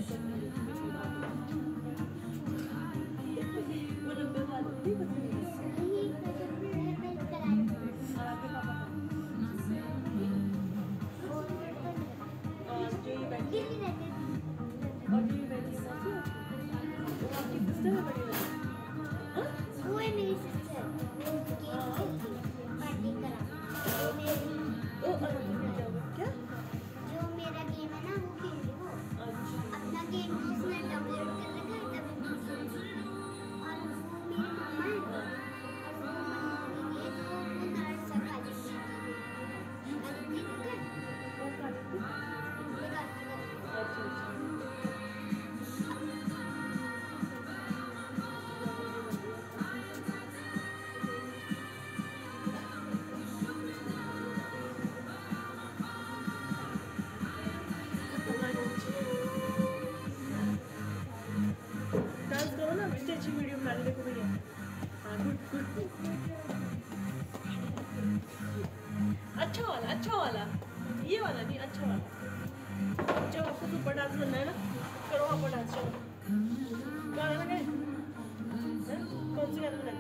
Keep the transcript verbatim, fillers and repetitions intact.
वो डब्बे वाले नहीं और ये बैठी है वो आपकी सिस्टर है बड़ी वाली? हाँ? वो है मेरी सिस्टर, वो गेम खेलती है, पार्टी करा। वो मेरी ओ अरे क्या हुआ क्या? जो मेरा गेम है ना वो खेल रही वो। अच्छा अपना गेम उसने डाउनलोड कर रखा है तब वो खेल रही है। और वो मेरी मम्मा है और वो मम्मी है तो वो नाराज सा खा लेती है। अरे ठीक है वो खा लेती? ये बात कर। अच्छा अच्छा डांस करो ना, इतनी अच्छी वीडियो बना ली देखो भैया। हाँ गुड गुड अच्छा वाला अच्छा वाला ये वाला नहीं अच्छा वाला। जब आपको सुपर डांस करना है ना करो आप डांस चलो गाना लगाए कौन सी गाना